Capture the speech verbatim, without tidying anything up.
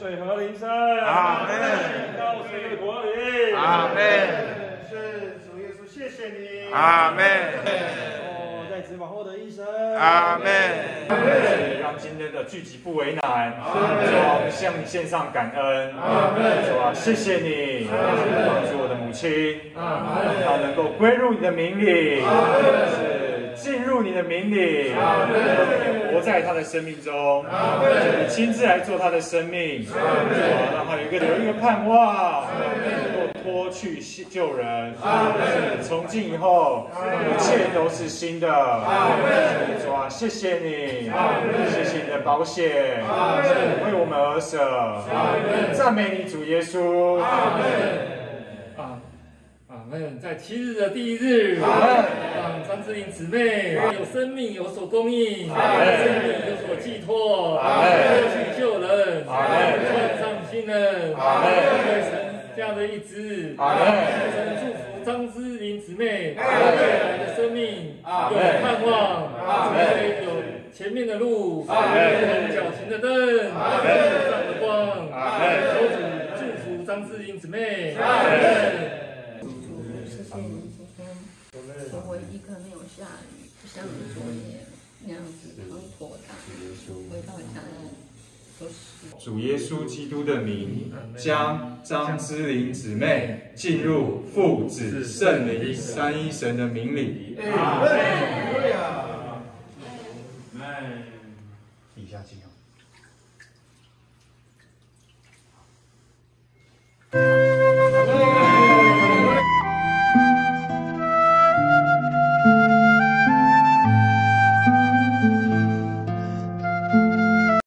水和灵生。 阿门。 到谁的国里？ 阿门。 是主耶稣，谢谢你。 阿门。 哦，在子往后的一生。 阿门。 让今天的聚集不为难。主啊，我们向你献上感恩。主啊，谢谢你帮助我的母亲，让她能够归入你的名里，是进入你的名里，活在她的生命中。你亲自来做她的生命，主啊，让她有一个有一个盼望，能够脱去旧人，从今以后一切都是新的。主啊，谢谢你，谢谢你的保险，为我们而舍，赞美你主耶稣。 啊，阿门！在七日的第一日，让张志玲姊妹有生命有所供应，生命有所寄托，脱去旧人，穿上新人，为神这样的一支，神祝福张志玲姊妹未来的生命有盼望，有前面的路，有脚前的灯，路上的光，求主祝福张志玲姊妹。 我唯一可能有下雨，不像你作业那样子很妥当，回到家里都是。 主耶稣基督的名，将张之琳姊妹进入父子圣灵三一神的名里。 阿门。